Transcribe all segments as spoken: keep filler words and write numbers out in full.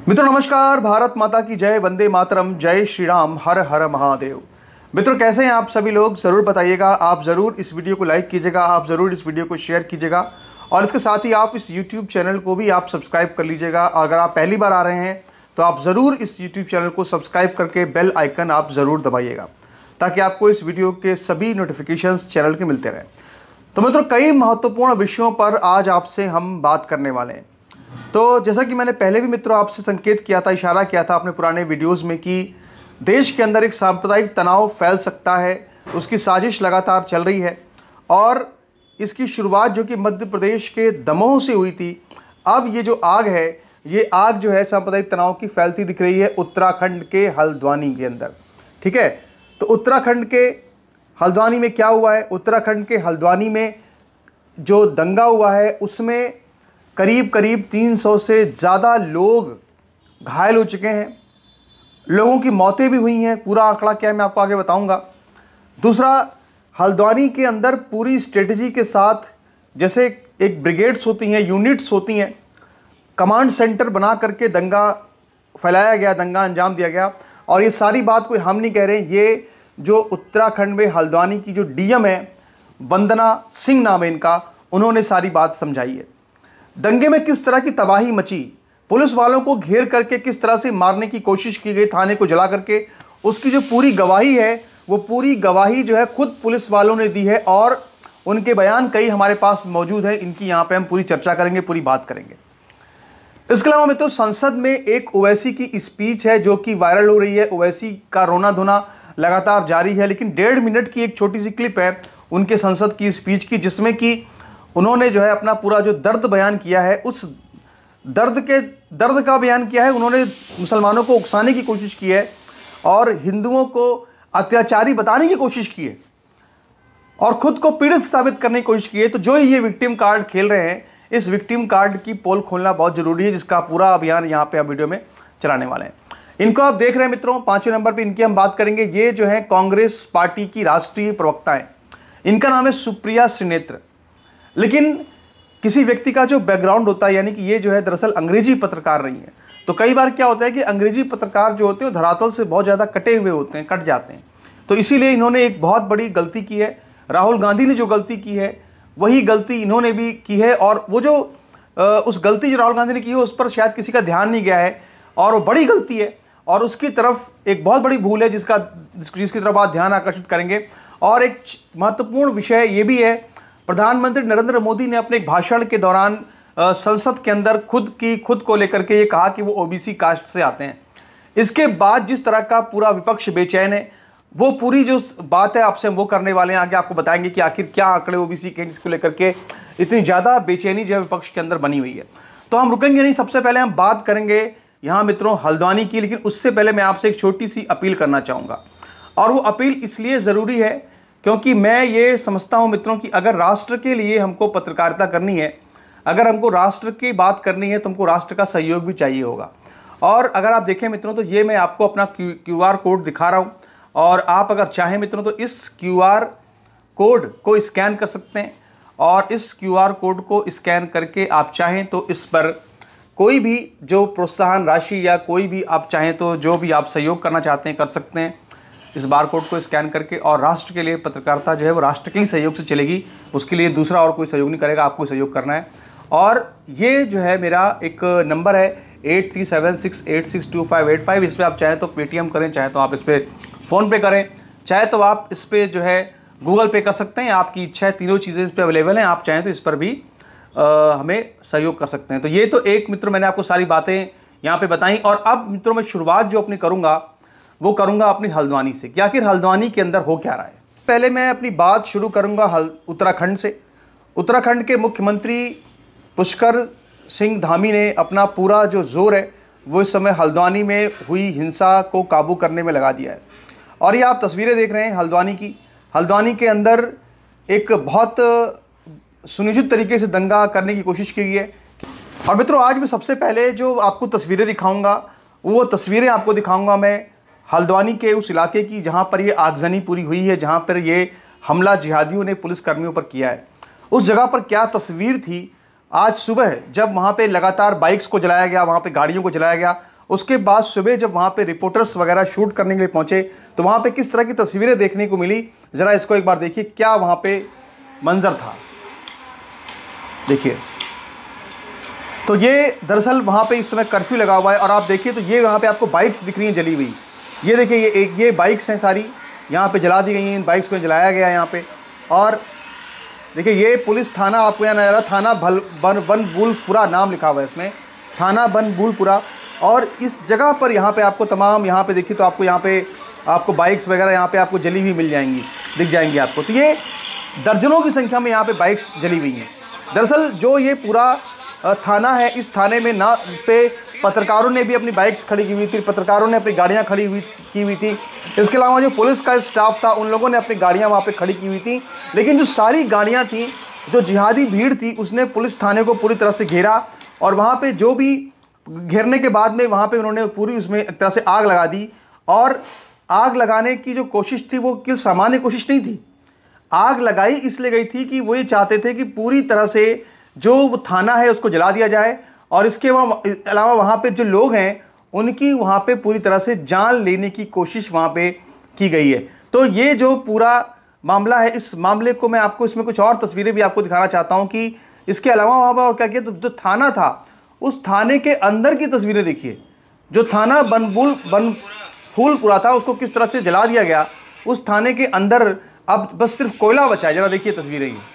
मित्रों नमस्कार, भारत माता की जय, वंदे मातरम, जय श्री राम, हर हर महादेव। मित्रों कैसे हैं आप सभी लोग, ज़रूर बताइएगा। आप ज़रूर इस वीडियो को लाइक कीजिएगा, आप ज़रूर इस वीडियो को शेयर कीजिएगा और इसके साथ ही आप इस यूट्यूब चैनल को भी आप सब्सक्राइब कर लीजिएगा। अगर आप पहली बार आ रहे हैं तो आप ज़रूर इस यूट्यूब चैनल को सब्सक्राइब करके बेल आइकन आप ज़रूर दबाइएगा ताकि आपको इस वीडियो के सभी नोटिफिकेशंस चैनल के मिलते रहें। तो मित्रों कई महत्वपूर्ण विषयों पर आज आपसे हम बात करने वाले हैं। तो जैसा कि मैंने पहले भी मित्रों आपसे संकेत किया था, इशारा किया था अपने पुराने वीडियोस में कि देश के अंदर एक सांप्रदायिक तनाव फैल सकता है, उसकी साजिश लगातार चल रही है और इसकी शुरुआत जो कि मध्य प्रदेश के दमोह से हुई थी, अब ये जो आग है, ये आग जो है सांप्रदायिक तनाव की फैलती दिख रही है उत्तराखंड के हल्द्वानी के अंदर। ठीक है, तो उत्तराखंड के हल्द्वानी में क्या हुआ है? उत्तराखंड के हल्द्वानी में जो दंगा हुआ है उसमें करीब करीब तीन सौ से ज़्यादा लोग घायल हो चुके हैं, लोगों की मौतें भी हुई हैं। पूरा आंकड़ा क्या है मैं आपको आगे बताऊंगा। दूसरा, हल्द्वानी के अंदर पूरी स्ट्रेटजी के साथ जैसे एक ब्रिगेड्स होती हैं, यूनिट्स होती हैं, कमांड सेंटर बना करके दंगा फैलाया गया, दंगा अंजाम दिया गया। और ये सारी बात कोई हम नहीं कह रहे हैं, ये जो उत्तराखंड में हल्द्वानी की जो डीएम है, वंदना सिंह नाम है इनका, उन्होंने सारी बात समझाई है। दंगे में किस तरह की तबाही मची, पुलिस वालों को घेर करके किस तरह से मारने की कोशिश की गई, थाने को जला करके, उसकी जो पूरी गवाही है वो पूरी गवाही जो है खुद पुलिस वालों ने दी है और उनके बयान कई हमारे पास मौजूद है। इनकी यहाँ पे हम पूरी चर्चा करेंगे, पूरी बात करेंगे। इसके अलावा मित्रों संसद में एक ओवैसी की स्पीच है जो कि वायरल हो रही है। ओवैसी का रोना धोना लगातार जारी है, लेकिन डेढ़ मिनट की एक छोटी सी क्लिप है उनके संसद की स्पीच की, जिसमें कि उन्होंने जो है अपना पूरा जो दर्द बयान किया है, उस दर्द के दर्द का बयान किया है। उन्होंने मुसलमानों को उकसाने की कोशिश की है और हिंदुओं को अत्याचारी बताने की कोशिश की है और खुद को पीड़ित साबित करने की कोशिश की है। तो जो ये विक्टिम कार्ड खेल रहे हैं, इस विक्टिम कार्ड की पोल खोलना बहुत जरूरी है, जिसका पूरा अभियान यहाँ पे हम वीडियो में चलाने वाले हैं। इनको आप देख रहे हैं मित्रों, पांचवें नंबर पर इनकी हम बात करेंगे। ये जो है कांग्रेस पार्टी की राष्ट्रीय प्रवक्ता है, इनका नाम है सुप्रिया श्रीनेत्र। लेकिन किसी व्यक्ति का जो बैकग्राउंड होता है, यानी कि ये जो है दरअसल अंग्रेजी पत्रकार रही है, तो कई बार क्या होता है कि अंग्रेजी पत्रकार जो होते हैं वो धरातल से बहुत ज़्यादा कटे हुए होते हैं, कट जाते हैं। तो इसीलिए इन्होंने एक बहुत बड़ी गलती की है। राहुल गांधी ने जो गलती की है वही गलती इन्होंने भी की है और वो जो उस गलती जो राहुल गांधी ने की है उस पर शायद किसी का ध्यान नहीं गया है और वो बड़ी गलती है और उसकी तरफ एक बहुत बड़ी भूल है जिसका जिसकी तरफ आप ध्यान आकर्षित करेंगे। और एक महत्वपूर्ण विषय ये भी है, प्रधानमंत्री नरेंद्र मोदी ने अपने एक भाषण के दौरान संसद के अंदर खुद की खुद को लेकर के ये कहा कि वो ओबीसी कास्ट से आते हैं। इसके बाद जिस तरह का पूरा विपक्ष बेचैन है, वो पूरी जो बात है आपसे वो करने वाले हैं, आगे आपको बताएंगे कि आखिर क्या आंकड़े ओबीसी के जिसको लेकर के इतनी ज़्यादा बेचैनी जो है विपक्ष के अंदर बनी हुई है। तो हम रुकेंगे नहीं, सबसे पहले हम बात करेंगे यहाँ मित्रों हल्द्वानी की। लेकिन उससे पहले मैं आपसे एक छोटी सी अपील करना चाहूँगा और वो अपील इसलिए ज़रूरी है क्योंकि मैं ये समझता हूं मित्रों कि अगर राष्ट्र के लिए हमको पत्रकारिता करनी है, अगर हमको राष्ट्र की बात करनी है तो हमको राष्ट्र का सहयोग भी चाहिए होगा। और अगर आप देखें मित्रों तो ये मैं आपको अपना क्यू आर कोड दिखा रहा हूं और आप अगर चाहें मित्रों तो इस क्यू आर कोड को स्कैन कर सकते हैं और इस क्यू आर कोड को स्कैन करके आप चाहें तो इस पर कोई भी जो प्रोत्साहन राशि या कोई भी आप चाहें तो जो भी आप सहयोग करना चाहते हैं कर सकते हैं इस बार कोड को स्कैन करके। और राष्ट्र के लिए पत्रकारिता जो है वो राष्ट्र के ही सहयोग से चलेगी, उसके लिए दूसरा और कोई सहयोग नहीं करेगा, आपको सहयोग करना है। और ये जो है मेरा एक नंबर है eight three seven six eight six two five eight five. इस पर आप चाहें तो पेटीएम करें, चाहे तो आप इस पर फ़ोनपे करें, चाहे तो आप इस पर जो है गूगल पे कर सकते हैं, आपकी इच्छा है। तीनों चीज़ें इस पर अवेलेबल हैं, आप चाहें तो इस पर भी आ, हमें सहयोग कर सकते हैं। तो ये तो एक मित्र मैंने आपको सारी बातें यहाँ पर बताई। और अब मित्रों मैं शुरुआत जो अपनी करूँगा वो करूंगा अपनी हल्द्वानी से कि आखिर हल्द्वानी के अंदर हो क्या रहा है। पहले मैं अपनी बात शुरू करूंगा हल उत्तराखंड से। उत्तराखंड के मुख्यमंत्री पुष्कर सिंह धामी ने अपना पूरा जो जोर है वो इस समय हल्द्वानी में हुई हिंसा को काबू करने में लगा दिया है। और ये आप तस्वीरें देख रहे हैं हल्द्वानी की। हल्द्वानी के अंदर एक बहुत सुनियोजित तरीके से दंगा करने की कोशिश की गई है। और मित्रों आज मैं सबसे पहले जो आपको तस्वीरें दिखाऊंगा वो तस्वीरें आपको दिखाऊंगा मैं हल्द्वानी के उस इलाके की जहां पर ये आगजनी पूरी हुई है, जहां पर ये हमला जिहादियों ने पुलिस कर्मियों पर किया है। उस जगह पर क्या तस्वीर थी आज सुबह जब वहां पे लगातार बाइक्स को जलाया गया, वहां पे गाड़ियों को जलाया गया उसके बाद सुबह जब वहाँ पे रिपोर्टर्स वगैरह शूट करने के लिए पहुँचे तो वहाँ पे किस तरह की तस्वीरें देखने को मिली, ज़रा इसको एक बार देखिए क्या वहाँ पे मंजर था। देखिए, तो ये दरअसल वहाँ पे इस समय कर्फ्यू लगा हुआ है और आप देखिए तो ये वहाँ पे आपको बाइक्स दिख रही हैं जली हुई। ये देखिए, ये एक ये बाइक्स हैं सारी यहाँ पे जला दी गई हैं, इन बाइक्स को जलाया गया है यहाँ पे। और देखिए ये पुलिस थाना आपको यहाँ नजर आ रहा, थाना भल बन बनभूलपुरा नाम लिखा हुआ है इसमें, थाना बनभूलपुरा। और इस जगह पर यहाँ पे आपको तमाम यहाँ पे देखिए तो आपको यहाँ पे आपको बाइक्स वगैरह यहाँ पे आपको जली हुई मिल जाएंगी, दिख जाएंगी आपको। तो ये दर्जनों की संख्या में यहाँ पे बाइक्स जली हुई हैं। दरअसल जो ये पूरा थाना है, इस थाने में ना पे पत्रकारों ने भी अपनी बाइक्स खड़ी की हुई थी, पत्रकारों ने अपनी गाड़ियाँ खड़ी हुई की हुई थी। इसके अलावा जो पुलिस का स्टाफ था उन लोगों ने अपनी गाड़ियाँ वहाँ पे खड़ी की हुई थी। लेकिन जो सारी गाड़ियाँ थी, जो जिहादी भीड़ थी, उसने पुलिस थाने को पूरी तरह से घेरा और वहाँ पे जो भी घेरने के बाद में वहाँ पे उन्होंने पूरी उसमें एक तरह से आग लगा दी। और आग लगाने की जो कोशिश थी वो कि सामान्य कोशिश नहीं थी, आग लगाई इसलिए गई थी कि वो ये चाहते थे कि पूरी तरह से जो थाना है उसको जला दिया जाए और इसके अलावा वहाँ पे जो लोग हैं उनकी वहाँ पे पूरी तरह से जान लेने की कोशिश वहाँ पे की गई है। तो ये जो पूरा मामला है, इस मामले को मैं आपको इसमें कुछ और तस्वीरें भी आपको दिखाना चाहता हूँ कि इसके अलावा वहाँ पर और क्या किया। तो जो थाना था उस थाने के अंदर की तस्वीरें देखिए, जो थाना बनबुल बनफूलपुरा था उसको किस तरह से जला दिया गया। उस थाने के अंदर अब बस सिर्फ कोयला बचा है। जरा देखिए तस्वीरें, ये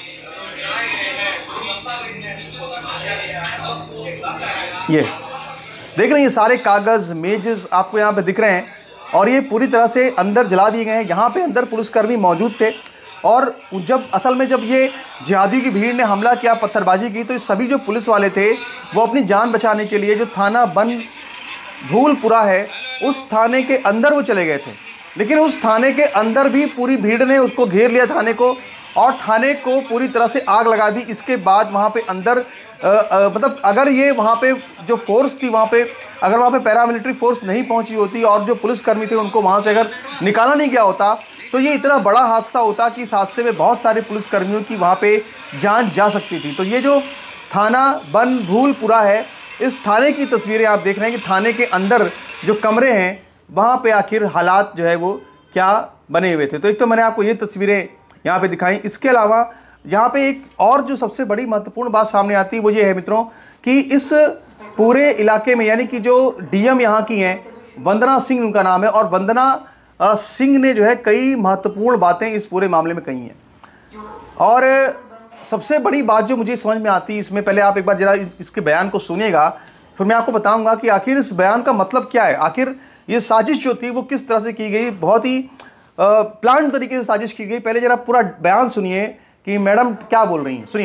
ये देख रहे हैं, ये सारे कागज मेजेस आपको यहाँ पे दिख रहे हैं और ये पूरी तरह से अंदर जला दिए गए हैं। यहाँ पे अंदर पुलिसकर्मी मौजूद थे और जब असल में जब ये जिहादी की भीड़ ने हमला किया, पत्थरबाजी की, तो सभी जो पुलिस वाले थे वो अपनी जान बचाने के लिए जो थाना बनभूलपुरा है उस थाने के अंदर वो चले गए थे। लेकिन उस थाने के अंदर भी पूरी भीड़ ने उसको घेर लिया थाने को और थाने को पूरी तरह से आग लगा दी। इसके बाद वहाँ पे अंदर आ, आ, मतलब अगर ये वहाँ पे जो फोर्स थी वहाँ पे अगर वहाँ पे पैरामिलिट्री फोर्स नहीं पहुँची होती और जो पुलिसकर्मी थे उनको वहाँ से अगर निकाला नहीं गया होता तो ये इतना बड़ा हादसा होता कि इस हादसे में बहुत सारे पुलिसकर्मियों की वहाँ पे जान जा सकती थी। तो ये जो थाना बनभूलपुरा है, इस थाने की तस्वीरें आप देख रहे हैं कि थाने के अंदर जो कमरे हैं वहाँ पे आखिर हालात जो है वो क्या बने हुए थे। तो एक तो मैंने आपको ये तस्वीरें यहाँ पे दिखाई। इसके अलावा यहाँ पे एक और जो सबसे बड़ी महत्वपूर्ण बात सामने आती है वो ये है मित्रों कि इस पूरे इलाके में यानी कि जो डीएम यहाँ की हैं, वंदना सिंह उनका नाम है, और वंदना सिंह ने जो है कई महत्वपूर्ण बातें इस पूरे मामले में कही हैं। और सबसे बड़ी बात जो मुझे समझ में आती है इसमें, पहले आप एक बार जरा इसके बयान को सुनिएगा, फिर मैं आपको बताऊंगा कि आखिर इस बयान का मतलब क्या है, आखिर ये साजिश जो थी वो किस तरह से की गई। बहुत ही प्लान तरीके से साजिश की गई। पहले जरा पूरा बयान सुनिए कि मैडम क्या बोल रही हैं, सुनिए।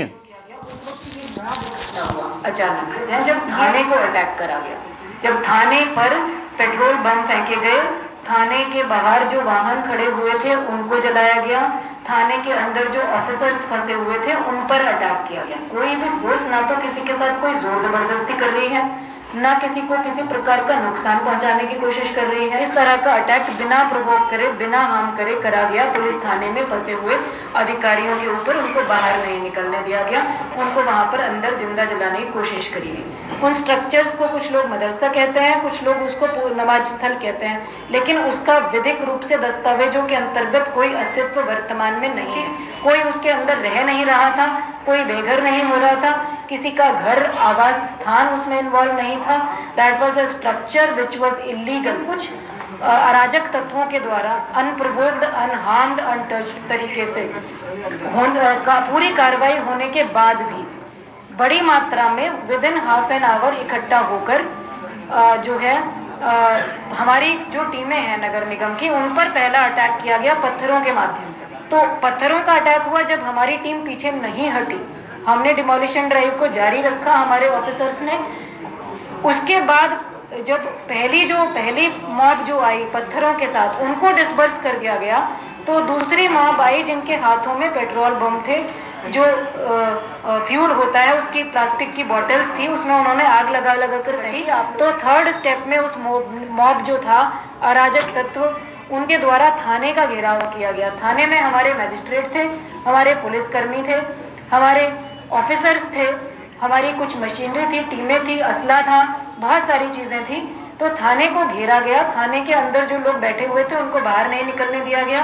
अचानक से जब थाने को अटैक करा गया, जब थाने पर पेट्रोल बम फेंके गए, थाने के बाहर जो वाहन खड़े हुए थे उनको जलाया गया, थाने के अंदर जो ऑफिसर्स फंसे हुए थे उन पर अटैक किया गया। कोई भी फोर्स ना तो किसी के साथ कोई जोर जबरदस्ती कर रही है, ना किसी को किसी प्रकार का नुकसान पहुंचाने की कोशिश कर रही है। इस तरह का अटैक बिना प्रोवोक करे, बिना हार्म करे करा गया। पुलिस थाने में फंसे हुए अधिकारियों के ऊपर उनको बाहर नहीं निकलने दिया गया, उनको वहां पर अंदर जिंदा जलाने की कोशिश करी गई। उन स्ट्रक्चर्स को कुछ लोग मदरसा कहते हैं, कुछ लोग उसको नमाज स्थल कहते हैं, लेकिन उसका विधिक रूप से दस्तावेजों के अंतर्गत कोई अस्तित्व वर्तमान में नहीं है। कोई उसके अंदर रह नहीं रहा था, कोई बेघर नहीं हो रहा था, किसी का घर आवास स्थान उसमें इन्वॉल्व नहीं था। That was a structure which was illegal. कुछ अराजक तत्वों के द्वारा अनप्रोवोक्ड, अनहार्म्ड, अनटच्ड तरीके से का पूरी कार्रवाई होने के बाद भी बड़ी मात्रा में within half an hour इकट्ठा होकर जो है आ, हमारी जो टीमें हैं नगर निगम की, उन पर पहला अटैक किया गया पत्थरों के माध्यम से। तो पत्थरों का अटैक हुआ जब हमारी टीम पीछे नहीं हटी, हमने डिमोलिशन ड्राइव को जारी रखा हमारे ऑफिसर्स ने। उसके बाद जब पहली जो पहली मॉब जो आई पत्थरों के साथ, उनको डिस्पर्स कर दिया गया, तो दूसरी मॉब आई जिनके हाथों में पेट्रोल बम थे, जो फ्यूल होता है उसकी प्लास्टिक की बॉटल्स थी, उसमें उन्होंने आग लगा लगा कर फेंकी। तो थर्ड स्टेप में उस मॉब जो था अराजक तत्व, उनके द्वारा थाने का घेराव किया गया। थाने में हमारे मजिस्ट्रेट थे, हमारे पुलिसकर्मी थे, हमारे ऑफिसर्स थे, हमारी कुछ मशीनरी थी, टीमें थी, असला था, बहुत सारी चीजें थी। तो थाने को घेरा गया, थाने के अंदर जो लोग बैठे हुए थे उनको बाहर नहीं निकलने दिया गया।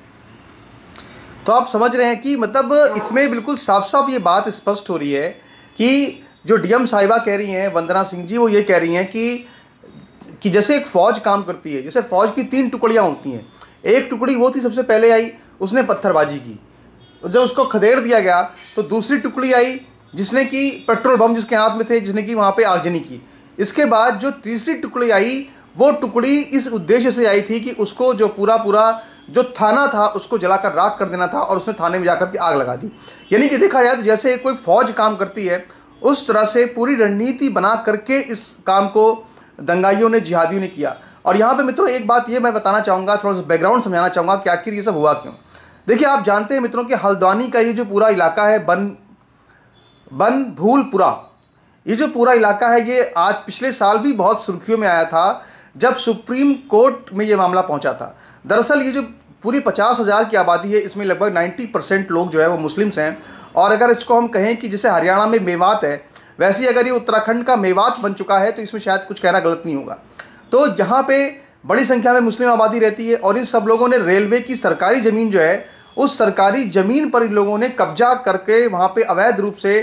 तो आप समझ रहे हैं कि मतलब इसमें बिल्कुल साफ साफ ये बात स्पष्ट हो रही है कि जो डीएम साहिबा कह रही हैं, वंदना सिंह जी, वो ये कह रही हैं कि कि जैसे एक फ़ौज काम करती है, जैसे फ़ौज की तीन टुकड़ियां होती हैं। एक टुकड़ी वो थी सबसे पहले आई, उसने पत्थरबाजी की, जब उसको खदेड़ दिया गया तो दूसरी टुकड़ी आई जिसने कि पेट्रोल बम जिसके हाथ में थे, जिसने कि वहाँ पे आगजनी की। इसके बाद जो तीसरी टुकड़ी आई, वो टुकड़ी इस उद्देश्य से आई थी कि उसको जो पूरा पूरा जो थाना था उसको जलाकर राख कर देना था, और उसने थाने में जाकर के आग लगा दी। यानी कि देखा जाए तो जैसे कोई फ़ौज काम करती है उस तरह से पूरी रणनीति बना करके इस काम को दंगाइयों ने, जिहादियों ने किया। और यहाँ पे मित्रों एक बात ये मैं बताना चाहूँगा, थोड़ा सा बैकग्राउंड समझाना चाहूँगा कि आखिर ये सब हुआ क्यों। देखिए, आप जानते हैं मित्रों कि हल्द्वानी का ये जो पूरा इलाका है, बन बन भूलपुरा, ये जो पूरा इलाका है, ये आज पिछले साल भी बहुत सुर्खियों में आया था जब सुप्रीम कोर्ट में ये मामला पहुंचा था। दरअसल ये जो पूरी पचास हज़ार की आबादी है, इसमें लगभग नब्बे परसेंट लोग जो है वो मुस्लिम्स हैं। और अगर इसको हम कहें कि जैसे हरियाणा में मेवात है, वैसे ही अगर ये उत्तराखंड का मेवात बन चुका है तो इसमें शायद कुछ कहना गलत नहीं होगा। तो जहाँ पे बड़ी संख्या में मुस्लिम आबादी रहती है और इन सब लोगों ने रेलवे की सरकारी ज़मीन जो है, उस सरकारी ज़मीन पर इन लोगों ने कब्जा करके वहाँ पे अवैध रूप से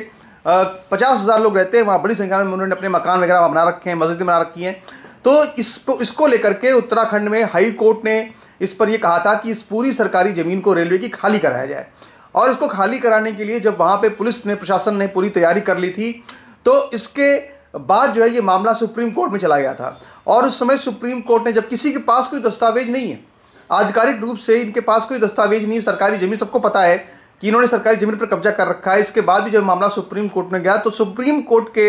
पचास हज़ार लोग रहते हैं वहाँ, बड़ी संख्या में उन्होंने अपने मकान वगैरह बना रखे हैं, मस्जिदें बना रखी हैं। तो इसको इसको लेकर के उत्तराखंड में हाई कोर्ट ने इस पर यह कहा था कि इस पूरी सरकारी ज़मीन को रेलवे की खाली कराया जाए। और इसको खाली कराने के लिए जब वहाँ पे पुलिस ने, प्रशासन ने पूरी तैयारी कर ली थी, तो इसके बाद जो है ये मामला सुप्रीम कोर्ट में चला गया था। और उस समय सुप्रीम कोर्ट ने, जब किसी के पास कोई दस्तावेज नहीं है, आधिकारिक रूप से इनके पास कोई दस्तावेज नहीं है, सरकारी ज़मीन सबको पता है कि इन्होंने सरकारी ज़मीन पर कब्जा कर रखा है, इसके बाद भी जब मामला सुप्रीम कोर्ट में गया तो सुप्रीम कोर्ट के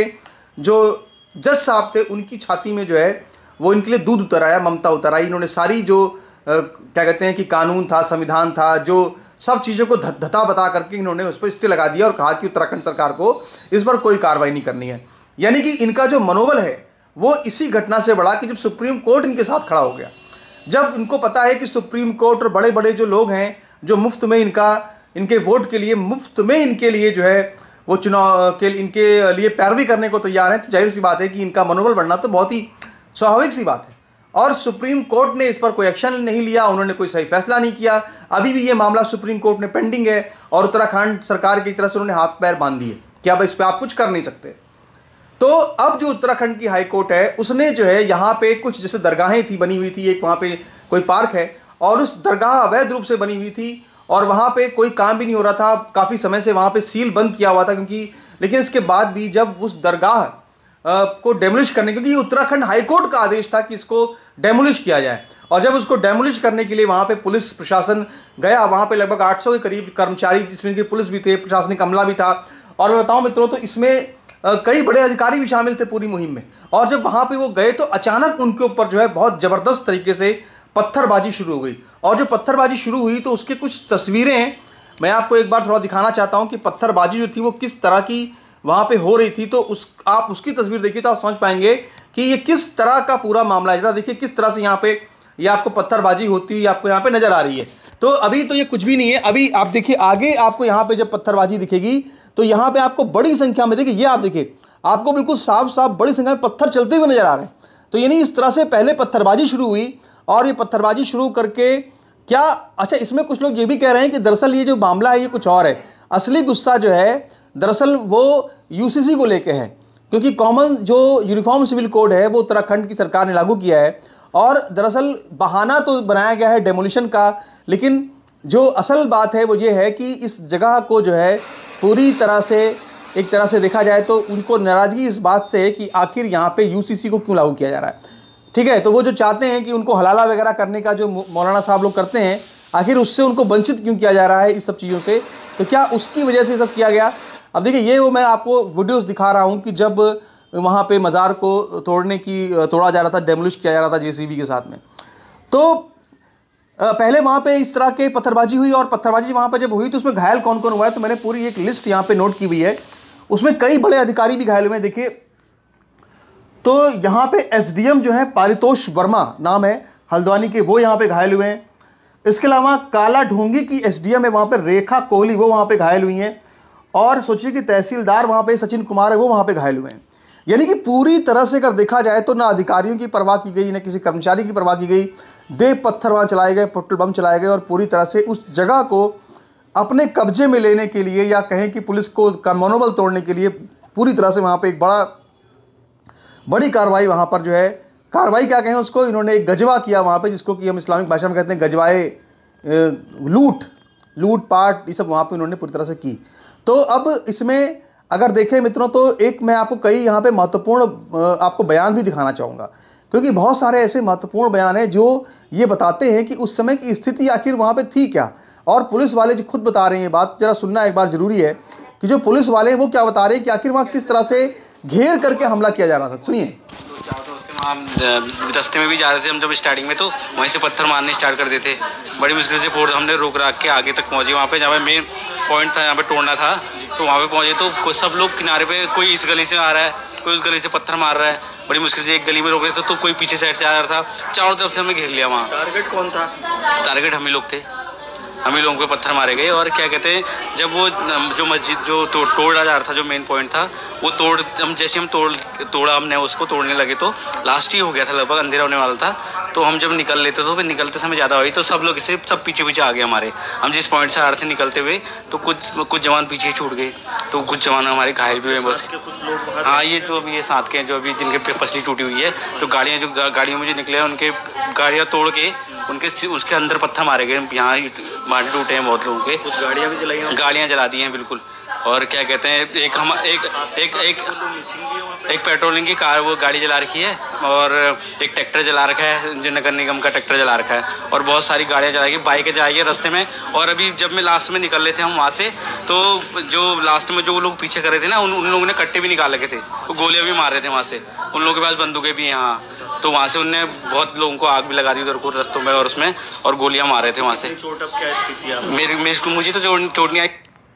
जो जज साहब थे उनकी छाती में जो है वो इनके लिए दूध उतर आया, ममता उतर आई। इन्होंने सारी जो आ, क्या कहते हैं कि कानून था, संविधान था, जो सब चीज़ों को धता बता करके इन्होंने उस पर स्टे लगा दिया और कहा कि उत्तराखंड सरकार को इस पर कोई कार्रवाई नहीं करनी है। यानी कि इनका जो मनोबल है वो इसी घटना से बढ़ा कि जब सुप्रीम कोर्ट इनके साथ खड़ा हो गया, जब इनको पता है कि सुप्रीम कोर्ट और बड़े बड़े जो लोग हैं जो मुफ्त में इनका इनके वोट के लिए, मुफ्त में इनके लिए जो है वो चुनाव के इनके लिए पैरवी करने को तैयार हैं, तो जाहिर सी बात है कि इनका मनोबल बढ़ना तो बहुत ही स्वाभाविक सी बात है। और सुप्रीम कोर्ट ने इस पर कोई एक्शन नहीं लिया, उन्होंने कोई सही फैसला नहीं किया। अभी भी ये मामला सुप्रीम कोर्ट में पेंडिंग है और उत्तराखंड सरकार की तरफ से उन्होंने हाथ पैर बांध दिए कि अब इस पर आप कुछ कर नहीं सकते। तो अब जो उत्तराखंड की हाई कोर्ट है उसने जो है यहाँ पे कुछ जैसे दरगाहें थी बनी हुई थी, एक वहाँ पे कोई पार्क है और उस दरगाह अवैध रूप से बनी हुई थी और वहाँ पे कोई काम भी नहीं हो रहा था, काफ़ी समय से वहाँ पे सील बंद किया हुआ था क्योंकि, लेकिन इसके बाद भी जब उस दरगाह को डेमोलिश करने, क्योंकि ये उत्तराखंड हाई कोर्ट का आदेश था कि इसको डेमोलिश किया जाए, और जब उसको डेमोलिश करने के लिए वहाँ पे पुलिस प्रशासन गया, वहाँ पे लगभग आठ सौ के करीब कर्मचारी, जिसमें कि पुलिस भी थे, प्रशासनिक अमला भी था। और मैं बताऊँ मित्रों तो इसमें कई बड़े अधिकारी भी शामिल थे पूरी मुहिम में। और जब वहाँ पे वो गए तो अचानक उनके ऊपर जो है बहुत ज़बरदस्त तरीके से पत्थरबाजी शुरू हो गई। और जो पत्थरबाजी शुरू हुई तो उसके कुछ तस्वीरें मैं आपको एक बार थोड़ा दिखाना चाहता हूँ कि पत्थरबाजी जो थी वो किस तरह की वहाँ पे हो रही थी। तो उस आप उसकी तस्वीर देखिए तो आप समझ पाएंगे कि ये किस तरह का पूरा मामला है। जरा देखिए किस तरह से यहाँ पे ये आपको पत्थरबाजी होती हुई आपको यहाँ पे नज़र आ रही है। तो अभी तो ये कुछ भी नहीं है, अभी आप देखिए आगे आपको यहाँ पे जब पत्थरबाजी दिखेगी तो यहाँ पे आपको बड़ी संख्या में, देखिए ये आप देखिए आपको बिल्कुल साफ साफ बड़ी संख्या में पत्थर चलते हुए नजर आ रहे हैं। तो यानी इस तरह से पहले पत्थरबाजी शुरू हुई और ये पत्थरबाजी शुरू करके क्या, अच्छा इसमें कुछ लोग ये भी कह रहे हैं कि दरअसल ये जो मामला है ये कुछ और है। असली गुस्सा जो है दरअसल वो यूसीसी को लेके है, क्योंकि कॉमन जो यूनिफॉर्म सिविल कोड है वो उत्तराखंड की सरकार ने लागू किया है और दरअसल बहाना तो बनाया गया है डेमोलिशन का, लेकिन जो असल बात है वो ये है कि इस जगह को जो है पूरी तरह से एक तरह से देखा जाए तो उनको नाराज़गी इस बात से है कि आखिर यहाँ पे यूसीसी को क्यों लागू किया जा रहा है। ठीक है, तो वो जो चाहते हैं कि उनको हलाला वगैरह करने का जो मौलाना साहब लोग करते हैं, आखिर उससे उनको वंचित क्यों किया जा रहा है इस सब चीज़ों से, तो क्या उसकी वजह से सब किया गया। अब देखिए ये वो मैं आपको वीडियोस दिखा रहा हूँ कि जब वहाँ पे मज़ार को तोड़ने की तोड़ा जा रहा था, डेमोलिश किया जा रहा था जेसीबी के साथ में, तो पहले वहाँ पे इस तरह के पत्थरबाजी हुई और पत्थरबाजी वहाँ पे जब हुई तो उसमें घायल कौन कौन हुआ है तो मैंने पूरी एक लिस्ट यहाँ पे नोट की हुई है। उसमें कई बड़े अधिकारी भी घायल हुए हैं। देखिए तो यहाँ पे एसडीएम जो है पारितोष वर्मा नाम है हल्द्वानी के, वो यहाँ पे घायल हुए हैं। इसके अलावा काला ढूंगी की एसडीएम है वहाँ पे रेखा कोहली, वो वहाँ पे घायल हुई हैं। और सोचिए कि तहसीलदार वहाँ पे सचिन कुमार है, वो वहाँ पे घायल हुए हैं। यानी कि पूरी तरह से अगर देखा जाए तो ना अधिकारियों की परवाह की गई, ना किसी कर्मचारी की परवाह की गई। देव पत्थर वहाँ चलाए गए, पेट्रोल बम चलाए गए और पूरी तरह से उस जगह को अपने कब्जे में लेने के लिए या कहें कि पुलिस को का मनोबल तोड़ने के लिए पूरी तरह से वहाँ पे एक बड़ा बड़ी कार्रवाई वहाँ पर जो है, कार्रवाई क्या कहें उसको, इन्होंने एक गजवा किया वहाँ पे, जिसको कि हम इस्लामिक भाषा में कहते हैं गजवाए, लूट लूट पाट, ये सब वहाँ पे उन्होंने पूरी तरह से की। तो अब इसमें अगर देखें मित्रों तो एक मैं आपको कई यहाँ पे महत्वपूर्ण आपको बयान भी दिखाना चाहूँगा, क्योंकि बहुत सारे ऐसे महत्वपूर्ण बयान हैं जो ये बताते हैं कि उस समय की स्थिति आखिर वहाँ पे थी क्या। और पुलिस वाले जो खुद बता रहे हैं, ये बात जरा सुनना एक बार ज़रूरी है कि जो पुलिस वाले हैं वो क्या बता रहे हैं कि आखिर वहाँ किस तरह से घेर करके हमला किया जा रहा था। सुनिए। हम रास्ते में भी जा रहे थे हम जब स्टार्टिंग में, तो वहीं से पत्थर मारने स्टार्ट कर देते। बड़ी मुश्किल से फोड़ हमने रोक राख के आगे तक पहुँचे, वहाँ पे जहाँ पे मेन पॉइंट था, यहाँ पे तोड़ना था, तो वहाँ पे पहुँचे तो सब लोग किनारे पे, कोई इस गली से आ रहा है, कोई उस गली से पत्थर मार रहा है। बड़ी मुश्किल से एक गली में रोक रहे थे तो कोई पीछे साइड से आ रहा था, चारों तरफ से हमने घेर लिया। वहाँ टारगेट कौन था? टारगेट हम ही लोग थे, हम ही लोगों को पत्थर मारे गए। और क्या कहते हैं, जब वो जो मस्जिद जो तो, तोड़ा जा रहा था, जो मेन पॉइंट था, वो तोड़ हम जैसे हम तोड़ तोड़ा हमने उसको तोड़ने लगे तो लास्ट ही हो गया था, लगभग अंधेरा होने वाला था। तो हम जब निकल लेते तो फिर निकलते समय ज़्यादा हुई तो सब लोग इसे सब पीछे पीछे आ गए हमारे। हम जिस पॉइंट से आ रहे थे निकलते हुए तो कुछ कुछ जवान पीछे छूट गए, तो कुछ जवान हमारे घायल भी हुए बस। हाँ, ये जो अभी ये साथ के हैं जो अभी जिनके पसली टूटी हुई है, तो गाड़ियाँ जो गाड़ियों में जो निकले हैं उनके गाड़ियाँ तोड़ के उनके उसके अंदर पत्थर मारे गए। यहाँ माटी टूटे हैं बहुत लोगों के, कुछ गाड़ियाँ भी जलाई हैं, गाड़ियाँ जला दी हैं बिल्कुल। और क्या कहते हैं, एक हम एक एक एक एक पेट्रोलिंग की कार वो गाड़ी जला रखी है, और एक ट्रैक्टर जला रखा है, जो नगर निगम का ट्रैक्टर जला रखा है, और बहुत सारी गाड़ियाँ जलाएगी, बाइकें जाएगी रास्ते में। और अभी जब मैं लास्ट में निकल रहे थे हम वहाँ से, तो जो लास्ट में जो लोग पीछे कर रहे थे ना, उन उन लोगों ने कट्टे भी निकाल रखे थे, वो गोलियाँ भी मार रहे थे वहाँ से। उन लोगों के पास बंदूकें भी हैं यहाँ, तो वहाँ से उनने बहुत लोगों को आग भी लगा दी उधर को रास्तों में, और उसमें और गोलियाँ मार रहे थे वहाँ से। चोट अब क्या स्थिति है? मेरे मेरे मुझे तो चोट नहीं आई।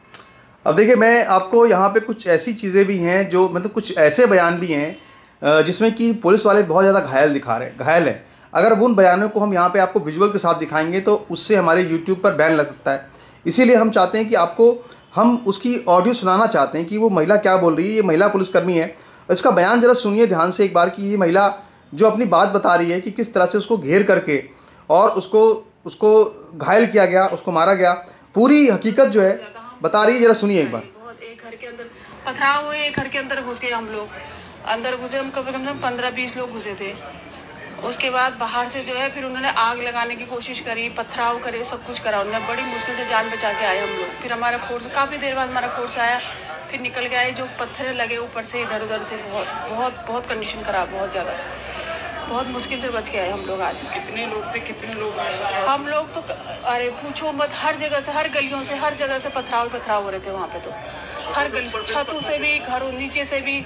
अब देखिए, मैं आपको यहाँ पे कुछ ऐसी चीज़ें भी हैं जो मतलब कुछ ऐसे बयान भी हैं जिसमें कि पुलिस वाले बहुत ज़्यादा घायल दिखा रहे हैं, घायल है। अगर अब उन बयानों को हम यहाँ पे आपको विजुअल के साथ दिखाएंगे तो उससे हमारे यूट्यूब पर बैन लग सकता है। इसीलिए हम चाहते हैं कि आपको हम उसकी ऑडियो सुनाना चाहते हैं कि वो महिला क्या बोल रही है। ये महिला पुलिसकर्मी है, इसका बयान ज़रा सुनिए ध्यान से एक बार कि ये महिला जो अपनी बात बता रही है कि किस तरह से उसको घेर करके और उसको उसको घायल किया गया, उसको मारा गया। पूरी हकीकत जो है बता रही है, जरा सुनिए एक बार। एक घर के अंदर पथराव हुए, एक घर के अंदर घुस गए हम लोग, अंदर घुसे हम कम से कम पंद्रह बीस लोग घुसे थे। उसके बाद बाहर से जो है फिर उन्होंने आग लगाने की कोशिश करी, पथराव करे, सब कुछ करा उन्होंने। बड़ी मुश्किल से जान बचा के आए हम लोग। फिर हमारा फोर्स काफ़ी देर बाद हमारा फोर्स आया, फिर निकल के आए। जो पत्थर लगे ऊपर से इधर उधर से, बहुत बहुत बहुत कंडीशन खराब, बहुत ज़्यादा, बहुत मुश्किल से बच के आए हम लोग। आज कितने लोग थे, कितने लोग आए? हम लोग तो अरे पूछो मत, हर जगह से, हर गलियों से, हर जगह से पथराव पथराव हो रहे थे वहाँ पे। तो हर गली, छतों से भी, घरों नीचे से भी,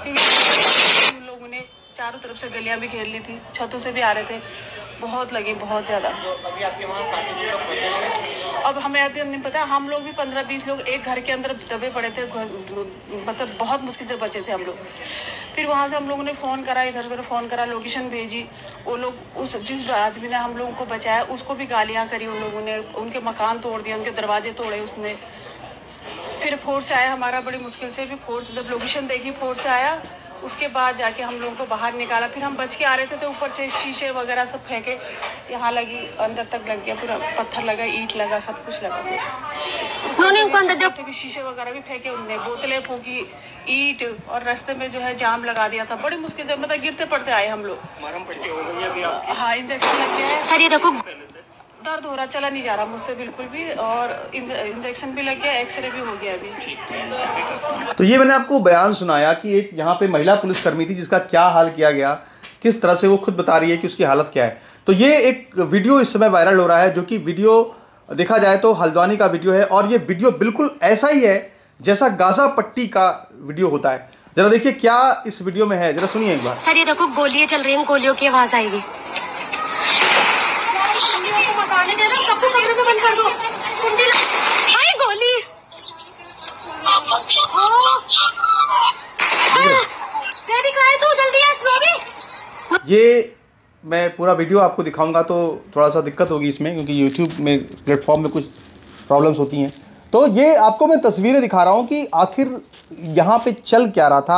उन लोगों ने चारों तरफ से गलियां भी घेर ली थी, छतों से भी आ रहे थे। बहुत लगे, बहुत ज़्यादा। अब हमें नहीं पता, हम लोग भी पंद्रह बीस लोग एक घर के अंदर दबे पड़े थे, मतलब बहुत मुश्किल से बचे थे हम लोग। फिर वहाँ से हम लोगों ने फ़ोन करा, इधर उधर फ़ोन करा, लोकेशन भेजी। वो लोग उस जिस आदमी ने हम लोगों को बचाया उसको भी गालियाँ करी उन लोगों ने, उनके मकान तोड़ दिए, उनके दरवाजे तोड़े उसने। फिर फोर्स आया हमारा, बड़ी मुश्किल से भी फोर्स, जब लोकेशन देखी फोर्स आया, उसके बाद जाके हम लोगों को बाहर निकाला। फिर हम बच के आ रहे थे तो ऊपर से शीशे वगैरह सब फेंके, यहाँ लगी, अंदर तक लग गया, पूरा पत्थर लगा, ईंट लगा, सब कुछ लगा। भी शीशे वगैरह भी फेंके उनने, बोतलें फूकी, ईंट, और रास्ते में जो है जाम लगा दिया था। बड़ी मुश्किल से, मतलब गिरते पड़ते आए हम लोग। मरहम पट्टी हो गई है अभी आपकी? हाँ, इंजेक्शन लग गया है, दर्द हो रहा, चला नहीं जा रहा मुझसे बिल्कुल भी, और इंजेक्शन भी लग गया, एक्सरे भी हो गया अभी। तो ये मैंने आपको बयान सुनाया कि एक यहाँ पे महिला पुलिसकर्मी थी जिसका क्या हाल किया गया, किस तरह से वो खुद बता रही है कि उसकी हालत क्या है। तो ये एक वीडियो इस समय वायरल हो रहा है, जो कि वीडियो देखा जाए तो हल्द्वानी का वीडियो है, और ये वीडियो बिल्कुल ऐसा ही है जैसा गाजा पट्टी का वीडियो होता है। जरा देखिए क्या इस वीडियो में है, जरा सुनिए एक बार। सर ये देखो, गोलियां चल रही हैं, गोलियों की आवाज आएगी। सबको कमरे में बंद कर दो, कुंडी आई गोली। बेबी कहाँ है तू, जल्दी आ बेबी। ये मैं पूरा वीडियो आपको दिखाऊंगा तो थोड़ा सा दिक्कत होगी इसमें, क्योंकि यूट्यूब में प्लेटफॉर्म में कुछ प्रॉब्लम्स होती हैं। तो ये आपको मैं तस्वीरें दिखा रहा हूँ कि आखिर यहाँ पे चल क्या रहा था,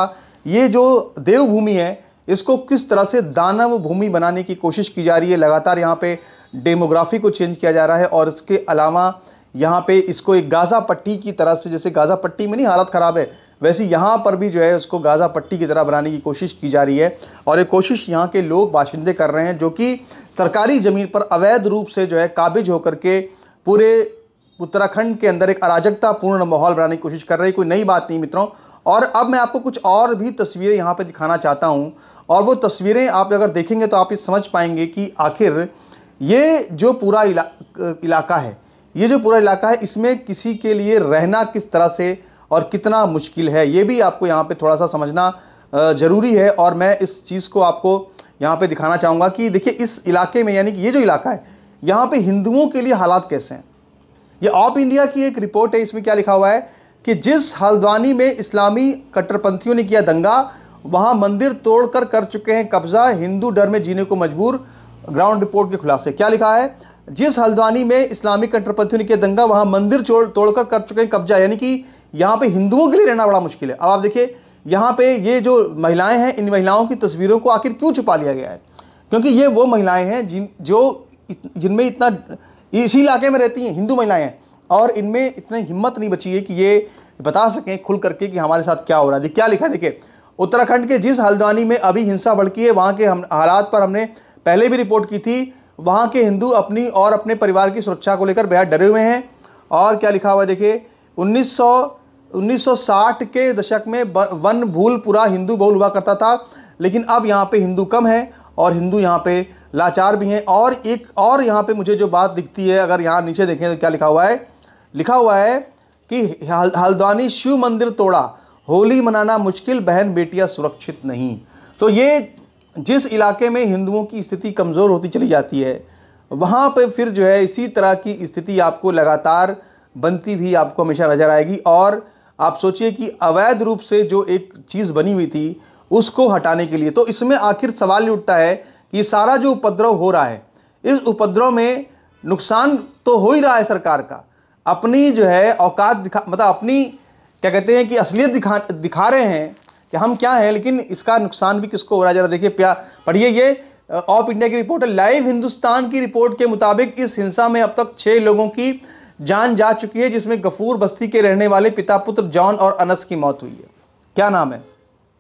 ये जो देवभूमि है इसको किस तरह से दानव भूमि बनाने की कोशिश की जा रही है। लगातार यहाँ पे डेमोग्राफी को चेंज किया जा रहा है और इसके अलावा यहाँ पे इसको एक गाज़ा पट्टी की तरह से, जैसे गाज़ा पट्टी में नहीं हालत ख़राब है, वैसे यहाँ पर भी जो है उसको गाज़ा पट्टी की तरह बनाने की कोशिश की जा रही है। और ये कोशिश यहाँ के लोग बाशिंदे कर रहे हैं जो कि सरकारी ज़मीन पर अवैध रूप से जो है काबिज होकर के पूरे उत्तराखंड के अंदर एक अराजकतापूर्ण माहौल बनाने की कोशिश कर रहे हैं। कोई नई बात नहीं मित्रों। और अब मैं आपको कुछ और भी तस्वीरें यहाँ पे दिखाना चाहता हूँ और वो तस्वीरें आप अगर देखेंगे तो आप ये समझ पाएंगे कि आखिर ये जो पूरा इला, इलाका है ये जो पूरा इलाका है इसमें किसी के लिए रहना किस तरह से और कितना मुश्किल है, ये भी आपको यहाँ पे थोड़ा सा समझना ज़रूरी है। और मैं इस चीज़ को आपको यहाँ पे दिखाना चाहूँगा कि देखिए इस इलाके में, यानी कि ये जो इलाका है यहाँ पे हिंदुओं के लिए हालात कैसे हैं। ये ऑफ इंडिया की एक रिपोर्ट है, इसमें क्या लिखा हुआ है कि जिस हल्द्वानी में इस्लामी कट्टरपंथियों ने किया दंगा वहाँ मंदिर तोड़कर कर चुके हैं कब्जा, हिंदू डर में जीने को मजबूर। ग्राउंड रिपोर्ट के खुलासे क्या लिखा है, जिस हल्द्वानी में इस्लामिक कट्टरपंथियों ने किया दंगा वहाँ मंदिर तोड़कर कर चुके हैं कब्जा, यानी कि यहाँ पे हिंदुओं के लिए रहना बड़ा मुश्किल है। अब आप देखिए यहाँ पे ये जो महिलाएं हैं इन महिलाओं की तस्वीरों को आखिर क्यों छुपा लिया गया है, क्योंकि ये वो महिलाएं हैं जिन जो जिनमें इतना इसी इलाके में रहती हैं, हिंदू महिलाएं हैं और इनमें इतनी हिम्मत नहीं बची है कि ये बता सकें खुल करके कि हमारे साथ क्या हो रहा है। क्या लिखा है देखिए, उत्तराखंड के जिस हल्द्वानी में अभी हिंसा भड़की है वहाँ के हम हालात पर हमने पहले भी रिपोर्ट की थी। वहाँ के हिंदू अपनी और अपने परिवार की सुरक्षा को लेकर बेहद डरे हुए हैं। और क्या लिखा हुआ है देखिए, उन्नीस सौ उन्नीस सौ साठ के दशक में वन भूल पूरा हिंदू बहुल हुआ करता था, लेकिन अब यहाँ पे हिंदू कम है और हिंदू यहाँ पे लाचार भी हैं। और एक और यहाँ पे मुझे जो बात दिखती है, अगर यहाँ नीचे देखें तो क्या लिखा हुआ है, लिखा हुआ है कि हल्द्वानी शिव मंदिर तोड़ा, होली मनाना मुश्किल, बहन बेटियां सुरक्षित नहीं। तो ये जिस इलाके में हिंदुओं की स्थिति कमज़ोर होती चली जाती है वहाँ पे फिर जो है इसी तरह की स्थिति आपको लगातार बनती भी आपको हमेशा नज़र आएगी। और आप सोचिए कि अवैध रूप से जो एक चीज़ बनी हुई थी उसको हटाने के लिए, तो इसमें आखिर सवाल ये उठता है कि सारा जो उपद्रव हो रहा है इस उपद्रव में नुकसान तो हो ही रहा है सरकार का, अपनी जो है औकात दिखा, मतलब अपनी क्या कहते हैं कि असलियत दिखा दिखा रहे हैं कि हम क्या हैं, लेकिन इसका नुकसान भी किसको हो रहा है। जरा देखिए, प्या पढ़िए, ये ऑफ इंडिया की रिपोर्ट है। लाइव हिंदुस्तान की रिपोर्ट के मुताबिक इस हिंसा में अब तक छः लोगों की जान जा चुकी है, जिसमें गफूर बस्ती के रहने वाले पिता पुत्र जॉन और अनस की मौत हुई है। क्या नाम है,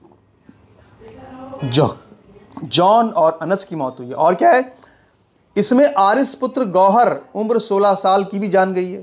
जो जॉन और अनस की मौत हुई है। और क्या है इसमें, आरिस पुत्र गौहर उम्र सोलह साल की भी जान गई है,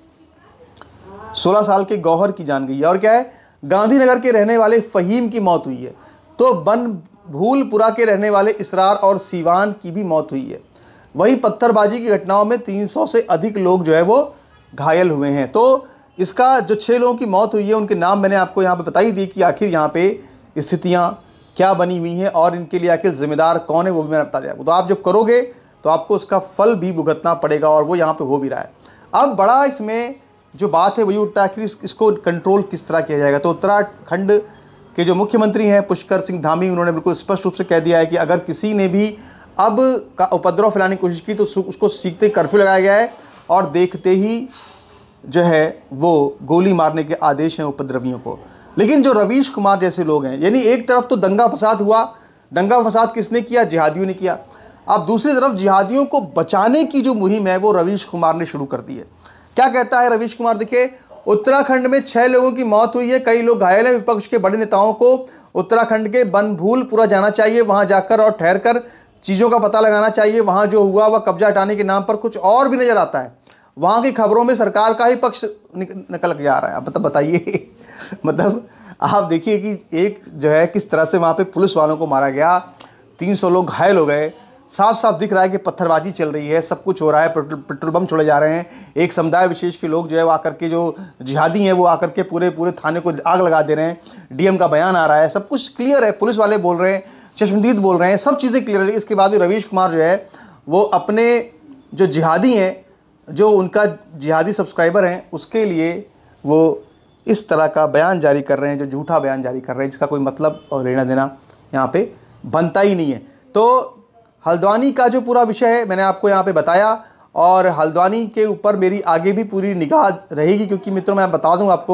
सोलह साल के गौहर की जान गई है। और क्या है, गांधीनगर के रहने वाले फहीम की मौत हुई है। तो बन भूलपुरा के रहने वाले इसरार और सीवान की भी मौत हुई है। वहीं पत्थरबाजी की घटनाओं में तीन सौ से अधिक लोग जो है वो घायल हुए हैं। तो इसका जो छः लोगों की मौत हुई है उनके नाम मैंने आपको यहाँ पे बता ही दी कि आखिर यहाँ पे स्थितियाँ क्या बनी हुई हैं और इनके लिए आखिर जिम्मेदार कौन है वो भी मैंने बता दिया। तो आप जब करोगे तो आपको उसका फल भी भुगतना पड़ेगा और वो यहाँ पे हो भी रहा है। अब बड़ा इसमें जो बात है वही उठता है कि इस, इसको कंट्रोल किस तरह किया जाएगा। तो उत्तराखंड के जो मुख्यमंत्री हैं पुष्कर सिंह धामी, उन्होंने बिल्कुल स्पष्ट रूप से कह दिया है कि अगर किसी ने भी अब का उपद्रव फैलाने की कोशिश की तो उसको सीखते कर्फ्यू लगाया गया है और देखते ही जो है वो गोली मारने के आदेश हैं उपद्रवियों को। लेकिन जो रवीश कुमार जैसे लोग हैं, यानी एक तरफ तो दंगा फसाद हुआ, दंगा फसाद किसने किया, जिहादियों ने किया। अब दूसरी तरफ जिहादियों को बचाने की जो मुहिम है वो रवीश कुमार ने शुरू कर दी है। क्या कहता है रवीश कुमार, देखिए, उत्तराखंड में छह लोगों की मौत हुई है, कई लोग घायल हैं। विपक्ष के बड़े नेताओं को उत्तराखंड के बनभूलपुरा जाना चाहिए, वहां जाकर और ठहर कर चीज़ों का पता लगाना चाहिए। वहां जो हुआ वह कब्जा हटाने के नाम पर कुछ और भी नजर आता है। वहां की खबरों में सरकार का ही पक्ष निकल के आ रहा है। मतलब बताइए मतलब आप देखिए कि एक जो है किस तरह से वहाँ पे पुलिस वालों को मारा गया, तीन सौ लोग घायल हो गए। साफ साफ दिख रहा है कि पत्थरबाजी चल रही है, सब कुछ हो रहा है, पेट्रोल पेट्रोल बम छोड़े जा रहे हैं। एक समुदाय विशेष के लोग जो है वो आकर के, जो जिहादी हैं वो आकर के पूरे पूरे थाने को आग लगा दे रहे हैं। डीएम का बयान आ रहा है, सब कुछ क्लियर है, पुलिस वाले बोल रहे हैं, चश्मदीद बोल रहे हैं, सब चीज़ें क्लियर है। इसके बाद भी रवीश कुमार जो है वो अपने जो जिहादी हैं, जो उनका जिहादी सब्सक्राइबर हैं, उसके लिए वो इस तरह का बयान जारी कर रहे हैं, जो झूठा बयान जारी कर रहे हैं, जिसका कोई मतलब और लेना देना यहाँ पे बनता ही नहीं है। तो हल्द्वानी का जो पूरा विषय है मैंने आपको यहाँ पे बताया और हल्द्वानी के ऊपर मेरी आगे भी पूरी निगाह रहेगी, क्योंकि मित्रों मैं बता दूँ आपको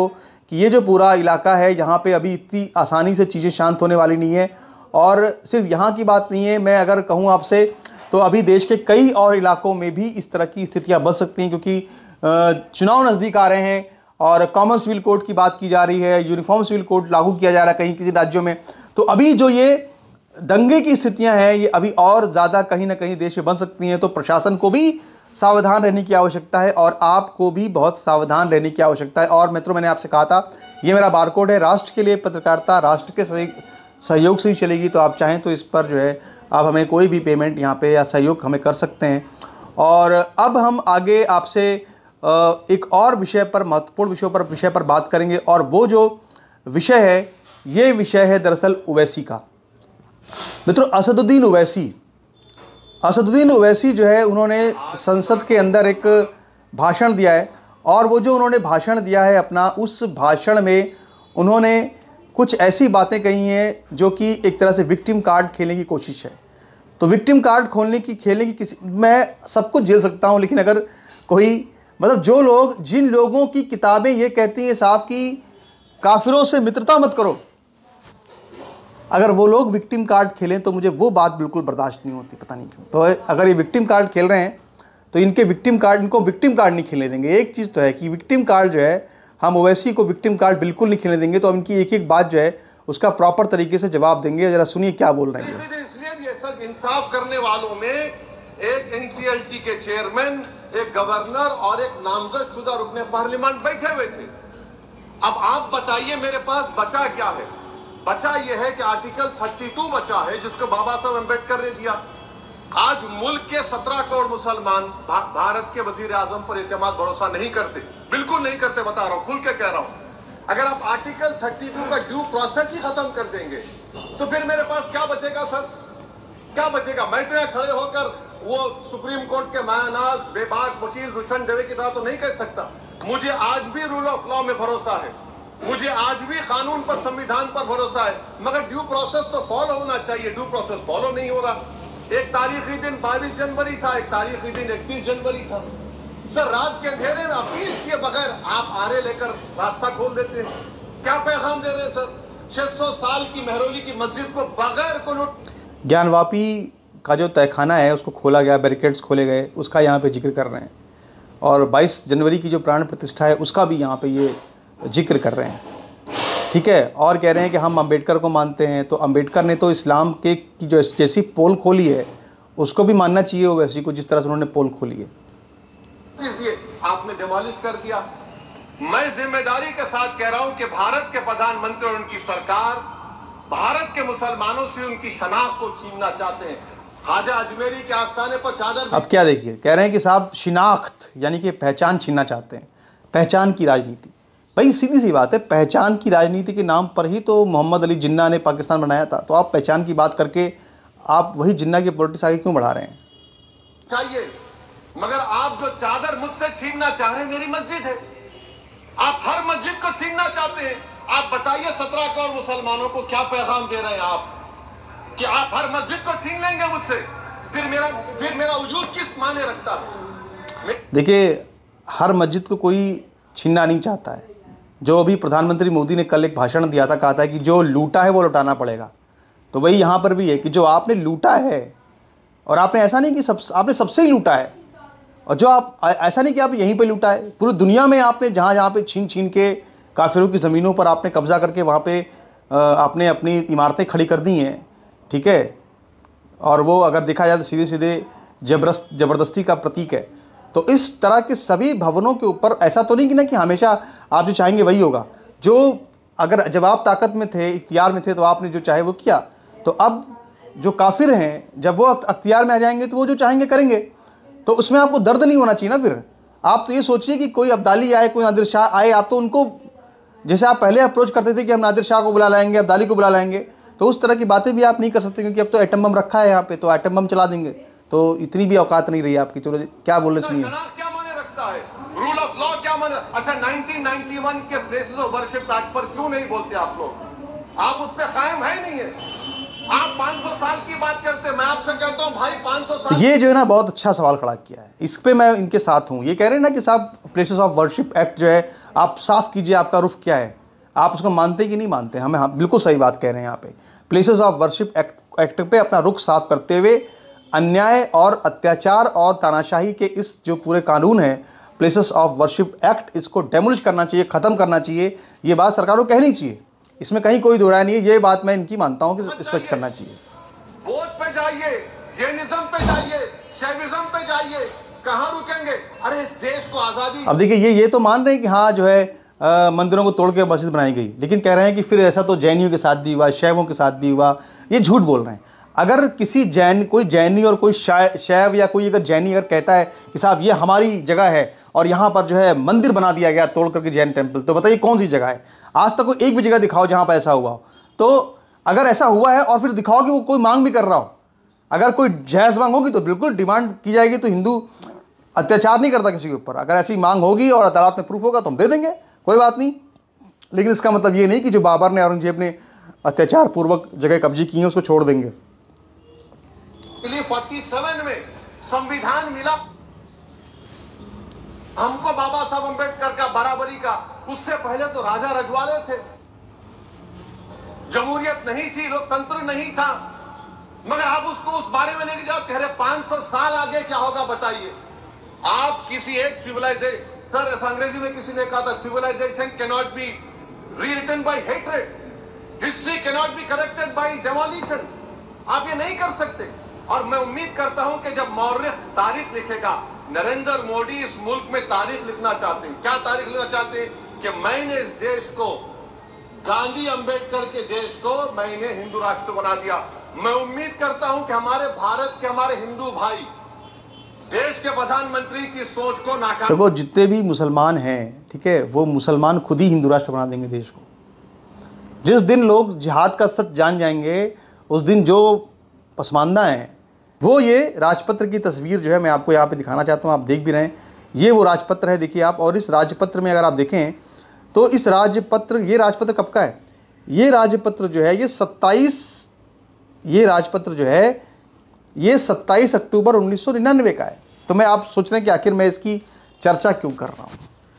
कि ये जो पूरा इलाका है यहाँ पे अभी इतनी आसानी से चीज़ें शांत होने वाली नहीं है। और सिर्फ यहाँ की बात नहीं है, मैं अगर कहूँ आपसे तो अभी देश के कई और इलाकों में भी इस तरह की स्थितियाँ बन सकती हैं, क्योंकि चुनाव नज़दीक आ रहे हैं और कॉमन सिविल कोड की बात की जा रही है, यूनिफॉर्म सिविल कोड लागू किया जा रहा है कहीं किसी राज्यों में। तो अभी जो ये दंगे की स्थितियां हैं ये अभी और ज़्यादा कहीं ना कहीं देश में बन सकती हैं। तो प्रशासन को भी सावधान रहने की आवश्यकता है और आपको भी बहुत सावधान रहने की आवश्यकता है। और मित्रों, मैंने आपसे कहा था ये मेरा बारकोड है। राष्ट्र के लिए पत्रकारिता राष्ट्र के सहयोग से ही चलेगी। तो आप चाहें तो इस पर जो है आप हमें कोई भी पेमेंट यहाँ पे या सहयोग हमें कर सकते हैं। और अब हम आगे आपसे एक और विषय पर, महत्वपूर्ण विषयों पर विषय पर बात करेंगे। और वो जो विषय है ये विषय है दरअसल ओवैसी का। मित्रों, असदुद्दीन ओवैसी असदुद्दीन ओवैसी जो है उन्होंने संसद के अंदर एक भाषण दिया है। और वो जो उन्होंने भाषण दिया है अपना, उस भाषण में उन्होंने कुछ ऐसी बातें कही हैं जो कि एक तरह से विक्टिम कार्ड खेलने की कोशिश है। तो विक्टिम कार्ड खोलने की खेलने की किसी, मैं सब कुछ झेल सकता हूं, लेकिन अगर कोई मतलब जो लोग जिन लोगों की किताबें ये कहती हैं साहब कि काफिरों से मित्रता मत करो, अगर वो लोग विक्टिम कार्ड खेलें तो मुझे वो बात बिल्कुल बर्दाश्त नहीं होती, पता नहीं क्यों। तो अगर ये विक्टिम कार्ड खेल रहे हैं तो इनके विक्टिम कार्ड इनको विक्टिम कार्ड नहीं खेलने देंगे। एक चीज़ तो है कि विक्टिम कार्ड जो है, हम ओवैसी को विक्टिम कार्ड बिल्कुल नहीं खेलने देंगे। तो हम इनकी एक एक बात जो है उसका प्रॉपर तरीके से जवाब देंगे। जरा सुनिए क्या बोल रहे हैं। इसलिए ये सब इंसाफ करने वालों में एक एनसीएलटी के चेयरमैन, एक गवर्नर और एक नामजदशुदा रुकने पार्लियामेंट बैठे हुए थे। अब आप बताइए मेरे पास बचा क्या है? बचा यह है कि आर्टिकल बत्तीस बचा है जिसको बाबा साहब अम्बेडकर ने दिया। आज मुल्क के सत्रह करोड़ मुसलमान भा, भारत के वजीर आजम पर एतमाद भरोसा नहीं करते, बिल्कुल नहीं करते, बता रहा हूं, खुल के कह रहा हूं। अगर आप आर्टिकल बत्तीस का ड्यू प्रोसेस ही खत्म कर देंगे तो फिर मेरे पास क्या बचेगा सर? क्या बचेगा? मैं तो यहाँ खड़े होकर वो सुप्रीम कोर्ट के मायानाज बेबाक वकील दुष्यंत दवे की तरह तो नहीं कह सकता। मुझे आज भी रूल ऑफ लॉ में भरोसा है, मुझे आज भी कानून पर, संविधान पर भरोसा है, मगर ड्यू प्रोसेस तो फॉलो होना चाहिए। ड्यू प्रोसेस फॉलो नहीं हो रहा। एक तारीखी दिन बाईस जनवरी था, एक तारीखी दिन इकतीस जनवरी था। सर, रात के अंधेरे में अपील किए बगैर आप आरे लेकर रास्ता खोल देते हैं। क्या पैगाम दे रहे हैं सर? छह सौ साल की मेहरौली की मस्जिद को बगैर को लूट। ज्ञानवापी का जो तहखाना है उसको खोला गया, बैरिकेड्स खोले गए, उसका यहाँ पे जिक्र कर रहे हैं। और बाईस जनवरी की जो प्राण प्रतिष्ठा है उसका भी यहाँ पे ये जिक्र कर रहे हैं, ठीक है। और कह रहे हैं कि हम अंबेडकर को मानते हैं। तो अंबेडकर ने तो इस्लाम के की जो जैसी पोल खोली है उसको भी मानना चाहिए वैसी को, जिस तरह से उन्होंने पोल खोली है। इसलिए आपने डिमोलिश कर दिया। मैं जिम्मेदारी के साथ कह रहा हूं कि भारत के प्रधानमंत्री और उनकी सरकार भारत के मुसलमानों से उनकी शनाख्त को छीनना चाहते हैं। ख्वाजा अजमेरी के आस्थाने पर चादर, अब क्या देखिए, कह रहे हैं कि साहब शिनाख्त यानी कि पहचान छीनना चाहते हैं, पहचान की राजनीति। भाई सीधी सी बात है, पहचान की राजनीति के नाम पर ही तो मोहम्मद अली जिन्ना ने पाकिस्तान बनाया था। तो आप पहचान की बात करके आप वही जिन्ना की पॉलिटिक्स आगे क्यों बढ़ा रहे हैं? चाहिए, मगर आप जो चादर मुझसे छीनना चाह रहे हैं, मेरी मस्जिद है, आप हर मस्जिद को छीनना चाहते हैं। आप बताइए सत्रह करोड़ मुसलमानों को क्या पैगाम दे रहे हैं आप कि आप हर मस्जिद को छीन लेंगे मुझसे? फिर मेरा फिर मेरा वजूद किस माने रखता है? देखिए, हर मस्जिद को कोई छीनना नहीं चाहता है। जो अभी प्रधानमंत्री मोदी ने कल एक भाषण दिया था, कहा था कि जो लूटा है वो लौटाना पड़ेगा। तो वही यहाँ पर भी है कि जो आपने लूटा है, और आपने ऐसा नहीं कि सब आपने सबसे ही लूटा है, और जो आप ऐसा नहीं कि आप यहीं पे लूटा है, पूरी दुनिया में आपने जहाँ जहाँ पे छीन छीन के काफिरों की ज़मीनों पर आपने कब्ज़ा करके वहाँ पे आपने अपनी इमारतें खड़ी कर दी हैं, ठीक है। और वो अगर देखा जाए तो सीधे सीधे जबरदस्त जबरदस्ती का प्रतीक है। तो इस तरह के सभी भवनों के ऊपर ऐसा तो नहीं कि ना कि हमेशा आप जो चाहेंगे वही होगा। जो अगर जब आप ताकत में थे, इख्तियार में थे, तो आपने जो चाहे वो किया। तो अब जो काफिर हैं जब वो अख्तियार में आ जाएंगे तो वो जो चाहेंगे करेंगे। तो उसमें आपको दर्द नहीं होना चाहिए ना। फिर आप तो ये सोचिए कि कोई अब्दाली आए, कोई नादिर शाह आए, आप तो उनको जैसे आप पहले अप्रोच करते थे कि हम नादिर शाह को बुला लाएंगे, अब्दाली को बुला लाएंगे, तो उस तरह की बातें भी आप नहीं कर सकते, क्योंकि अब तो एटम बम रखा है यहाँ पे, तो एटम बम चला देंगे। तो इतनी भी औकात नहीं रही आपकी। चलो क्या बोल रहे सुनिए। क्या माने रखता है? रूल ऑफ लॉ क्या माने? अच्छा, नाइनटीन नाइंटी वन के प्लेसेस ऑफ वर्शिप एक्ट पर क्यों नहीं बोलते आप लोग? आप उस पर कायम है नहीं है। आप पाँच सौ साल की बात करते, मैं आपसे कहता हूं भाई पाँच सौ साल। ये जो है ना बहुत अच्छा सवाल खड़ा किया है, इस पे मैं इनके साथ हूँ। ये कह रहे हैं ना कि साहब प्लेसेस ऑफ वर्शिप एक्ट जो है आप साफ कीजिए, आपका रुख क्या है। आप उसको मानते कि नहीं मानते? हमें हम बिल्कुल सही बात कह रहे हैं यहाँ पे। Places of worship act act पे अपना रुख साफ करते हुए अन्याय और अत्याचार और तानाशाही के इस जो पूरे कानून है प्लेसेस ऑफ वर्शिप एक्ट, इसको डेमोलिश करना चाहिए, ख़त्म करना चाहिए। ये बात सरकार को कहनी चाहिए, इसमें कहीं कोई दो राय नहीं है। ये बात मैं इनकी मानता हूँ कि स्पष्ट करना चाहिए। वोट पे जाइए, जैनिज्म पे जाइए, शैविज्म पे जाइए, कहाँ रुकेंगे? अरे इस देश को आज़ादी। अब देखिए ये ये तो मान रहे हैं कि हाँ जो है आ, मंदिरों को तोड़ के मस्जिद बनाई गई, लेकिन कह रहे हैं कि फिर ऐसा तो जैनियों के साथ भी हुआ, शैवों के साथ भी हुआ। ये झूठ बोल रहे हैं। अगर किसी जैन कोई जैनी और कोई शैव या कोई अगर जैनी अगर कहता है कि साहब ये हमारी जगह है और यहाँ पर जो है मंदिर बना दिया गया तोड़ करके जैन टेम्पल, तो बताइए कौन सी जगह है? आज तक कोई एक भी जगह दिखाओ जहाँ पर ऐसा हुआ हो। तो अगर ऐसा हुआ है और फिर दिखाओ कि वो कोई मांग भी कर रहा हो, अगर कोई जायज़ मांग होगी तो बिल्कुल डिमांड की जाएगी। तो हिंदू अत्याचार नहीं करता किसी के ऊपर। अगर ऐसी मांग होगी और अदालत में प्रूफ होगा तो हम दे देंगे, कोई बात नहीं। लेकिन इसका मतलब ये नहीं कि जो बाबर ने औरंगजेब ने अत्याचार पूर्वक जगह कब्जे की हैं उसको छोड़ देंगे। सैंतालीस में संविधान मिला हमको बाबा साहब अंबेडकर का बराबरी का। उससे पहले तो राजा रजवाड़े थे, जमहूरियत नहीं थी, लोकतंत्र नहीं था। मगर आप उसको उस बारे में लेके जाओ, कह रहे पांच सौ साल आगे क्या होगा बताइए। आप किसी एक सिविलाइजेशन, सर अंग्रेजी में किसी ने कहा था civilisation cannot be rewritten by hatred, history cannot be corrected by demolition. आप ये नहीं कर सकते। और मैं उम्मीद करता हूं कि जब मौर्य तारीख लिखेगा, नरेंद्र मोदी इस मुल्क में तारीख लिखना चाहते हैं। क्या तारीख लिखना चाहते हैं? कि मैंने इस देश को, गांधी अंबेडकर के देश को मैंने हिंदू राष्ट्र बना दिया। मैं उम्मीद करता हूं कि हमारे भारत के हमारे हिंदू भाई देश के प्रधानमंत्री की सोच को नाकाम। देखो जितने भी मुसलमान हैं, ठीक है, वो मुसलमान खुद ही हिंदू राष्ट्र बना देंगे देश को। जिस दिन लोग जिहाद का सच जान जाएंगे, उस दिन जो पसमानदा हैं वो ये राजपत्र की तस्वीर जो है मैं आपको यहाँ पे दिखाना चाहता हूँ। आप देख भी रहे हैं, ये वो राजपत्र है, देखिए आप। और इस राजपत्र में अगर आप देखें तो इस राजपत्र, ये राजपत्र कब का है? ये राजपत्र जो है ये सत्ताईस ये राजपत्र जो है ये सत्ताईस अक्टूबर उन्नीस सौ निन्यानवे का है। तो मैं आप सोच रहे हैं कि आखिर मैं इसकी चर्चा क्यों कर रहा हूँ।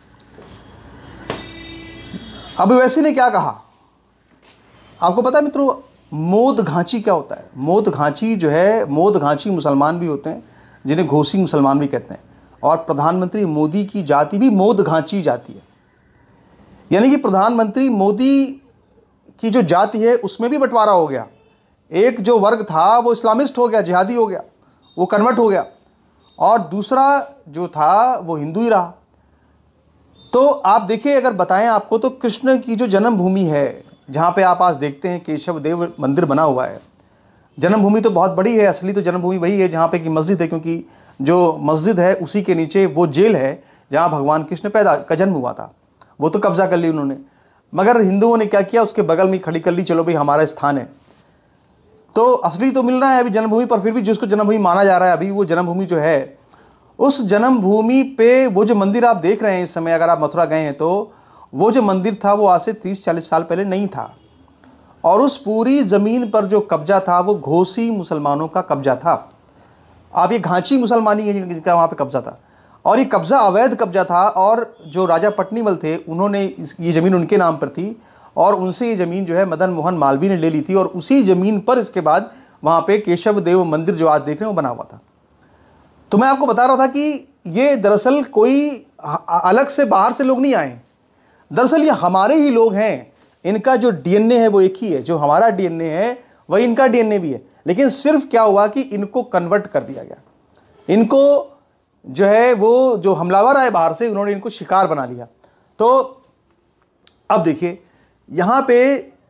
अब वैसे ने क्या कहा आपको पता है मित्रों? मोद घांची क्या होता है? मोद घांची जो है, मोद घांची मुसलमान भी होते हैं जिन्हें घोसी मुसलमान भी कहते हैं। और प्रधानमंत्री मोदी की जाति भी मोद घांची जाति है। यानी कि प्रधानमंत्री मोदी की जो जाति है उसमें भी बंटवारा हो गया। एक जो वर्ग था वो इस्लामिस्ट हो गया, जिहादी हो गया, वो कन्वर्ट हो गया, और दूसरा जो था वो हिंदू ही रहा। तो आप देखिए, अगर बताएं आपको तो कृष्ण की जो जन्मभूमि है, जहाँ पे आप आज देखते हैं केशव देव मंदिर बना हुआ है, जन्मभूमि तो बहुत बड़ी है। असली तो जन्मभूमि वही है जहाँ पे कि मस्जिद है, क्योंकि जो मस्जिद है उसी के नीचे वो जेल है जहाँ भगवान कृष्ण पैदा का जन्म हुआ था। वो तो कब्जा कर ली उन्होंने। मगर हिंदुओं ने क्या किया, उसके बगल में खड़ी कर ली, चलो भाई हमारा स्थान है। तो असली तो मिल रहा है अभी जन्मभूमि, पर फिर भी जिसको जन्मभूमि माना जा रहा है अभी, वो जन्मभूमि जो है, उस जन्मभूमि पे वो जो मंदिर आप देख रहे हैं इस समय, अगर आप मथुरा गए हैं तो वो जो मंदिर था वो आज से तीस चालीस साल पहले नहीं था। और उस पूरी ज़मीन पर जो कब्जा था वो घोसी मुसलमानों का कब्जा था। आप ये घांची मुसलमानी है जिनका वहाँ पे कब्जा था, और ये कब्ज़ा अवैध कब्जा था। और जो राजा पट्नीमल थे उन्होंने इस ये ज़मीन उनके नाम पर थी, और उनसे ये ज़मीन जो है मदन मोहन मालवीय ने ले ली थी। और उसी ज़मीन पर इसके बाद वहाँ पे केशव देव मंदिर जो आज देख रहे हैं वो बना हुआ था। तो मैं आपको बता रहा था कि ये दरअसल कोई अलग से बाहर से लोग नहीं आए, दरअसल ये हमारे ही लोग हैं। इनका जो डीएनए है वो एक ही है, जो हमारा डीएनए है वही इनका डीएनए भी है। लेकिन सिर्फ क्या हुआ कि इनको कन्वर्ट कर दिया गया। इनको जो है वो जो हमलावर आए बाहर से, उन्होंने इनको शिकार बना लिया। तो अब देखिए यहाँ पे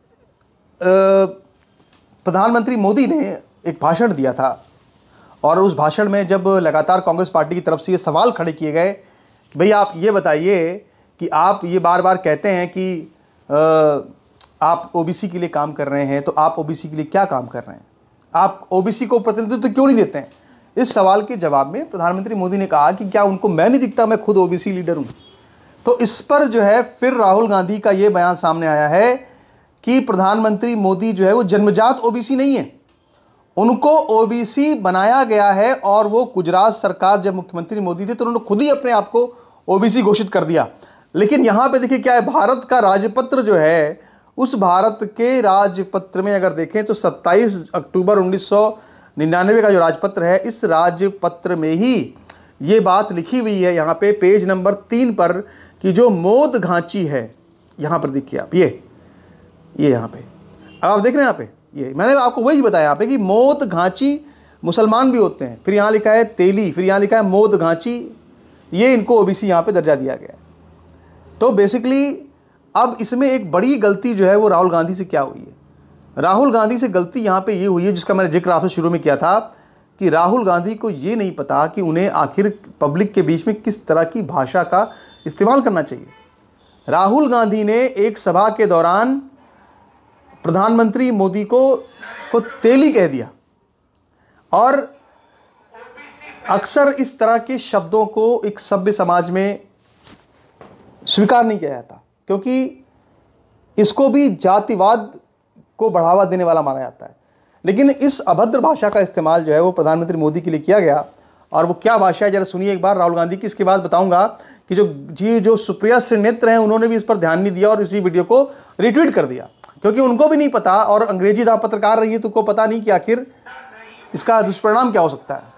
प्रधानमंत्री मोदी ने एक भाषण दिया था, और उस भाषण में जब लगातार कांग्रेस पार्टी की तरफ से ये सवाल खड़े किए गए, भाई आप ये बताइए कि आप ये बार बार कहते हैं कि आ, आप ओबीसी के लिए काम कर रहे हैं, तो आप ओबीसी के लिए क्या काम कर रहे हैं? आप ओबीसी को प्रतिनिधित्व तो क्यों नहीं देते हैं? इस सवाल के जवाब में प्रधानमंत्री मोदी ने कहा कि क्या उनको मैं नहीं दिखता, मैं खुद ओबीसी लीडर हूँ। तो इस पर जो है फिर राहुल गांधी का ये बयान सामने आया है कि प्रधानमंत्री मोदी जो है वो जन्मजात ओबीसी नहीं है, उनको ओबीसी बनाया गया है। और वो गुजरात सरकार जब मुख्यमंत्री मोदी थे तो उन्होंने खुद ही अपने आप को ओबीसी घोषित कर दिया। लेकिन यहाँ पे देखिए क्या है, भारत का राजपत्र जो है, उस भारत के राजपत्र में अगर देखें तो सत्ताईस अक्टूबर उन्नीस सौ निन्यानवे का जो राजपत्र है, इस राजपत्र में ही ये बात लिखी हुई है यहाँ पे पेज नंबर तीन पर कि जो मौत घांची है, यहाँ पर देखिए आप, ये ये यहाँ पे अब आप देख रहे हैं यहाँ पे, ये मैंने आपको वही बताया यहाँ पे कि मौत घांची मुसलमान भी होते हैं, फिर यहाँ लिखा है तेली, फिर यहाँ लिखा है मौत घांची, ये इनको ओबीसी यहाँ पे दर्जा दिया गया है। तो बेसिकली अब इसमें एक बड़ी गलती जो है वो राहुल गांधी से क्या हुई है, राहुल गांधी से गलती यहाँ पे ये हुई है जिसका मैंने जिक्र आपसे शुरू में किया था कि राहुल गांधी को ये नहीं पता कि उन्हें आखिर पब्लिक के बीच में किस तरह की भाषा का इस्तेमाल करना चाहिए। राहुल गांधी ने एक सभा के दौरान प्रधानमंत्री मोदी को को तेली कह दिया, और अक्सर इस तरह के शब्दों को एक सभ्य समाज में स्वीकार नहीं किया जाता, क्योंकि इसको भी जातिवाद को बढ़ावा देने वाला माना जाता है। लेकिन इस अभद्र भाषा का इस्तेमाल जो है वो प्रधानमंत्री मोदी के लिए किया गया, और वो क्या भाषा है जरा सुनिए एक बार राहुल गांधी की। इसके बाद बताऊंगा कि जो जी जो सुप्रिया श्रीनेत्र हैं उन्होंने भी इस पर ध्यान नहीं दिया और इसी वीडियो को रिट्वीट कर दिया, क्योंकि उनको भी नहीं पता, और अंग्रेजी जहाँ पत्रकार रही है तो उनको पता नहीं कि आखिर इसका दुष्परिणाम क्या हो सकता है।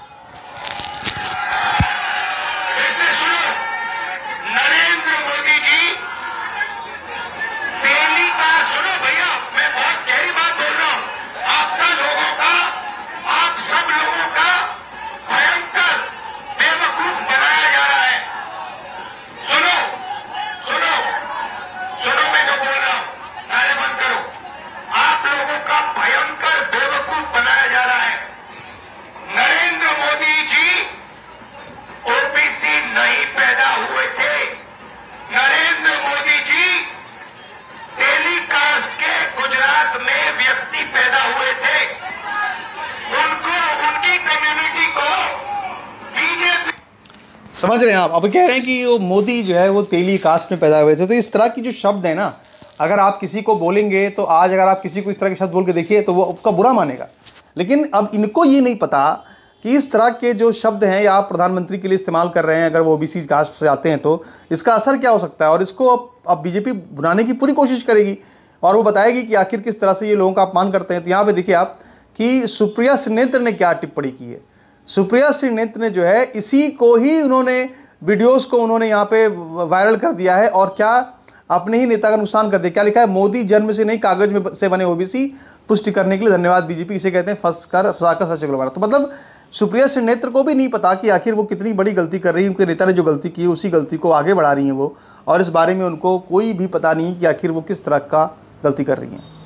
समझ रहे हैं आप। अब कह रहे हैं कि वो मोदी जो है वो तेली कास्ट में पैदा हुए थे। तो इस तरह की जो शब्द है ना, अगर आप किसी को बोलेंगे तो आज अगर आप किसी को इस तरह के शब्द बोल के देखिए तो वो उसका बुरा मानेगा। लेकिन अब इनको ये नहीं पता कि इस तरह के जो शब्द हैं या आप प्रधानमंत्री के लिए इस्तेमाल कर रहे हैं, अगर वो ओबीसी कास्ट से आते हैं तो इसका असर क्या हो सकता है। और इसको अब अब बीजेपी भुनाने की पूरी कोशिश करेगी और वो बताएगी कि आखिर किस तरह से ये लोगों का अपमान करते हैं। तो यहाँ पे देखिए आप कि सुप्रिया श्रीनेत्र ने क्या टिप्पणी की है। सुप्रिया श्रीनेत्र ने जो है इसी को ही उन्होंने वीडियोस को उन्होंने यहाँ पे वायरल कर दिया है और क्या अपने ही नेता का नुकसान कर दिया। क्या लिखा है, मोदी जन्म से नहीं कागज में से बने ओबीसी, पुष्टि करने के लिए धन्यवाद बीजेपी, इसे कहते हैं फंस कर फंसाकर सच लगवाना। तो मतलब सुप्रिया श्रीनेत्र को भी नहीं पता कि आखिर वो कितनी बड़ी गलती कर रही है। उनके नेता ने जो गलती की है उसी गलती को आगे बढ़ा रही हैं वो, और इस बारे में उनको कोई भी पता नहीं कि आखिर वो किस तरह का गलती कर रही हैं।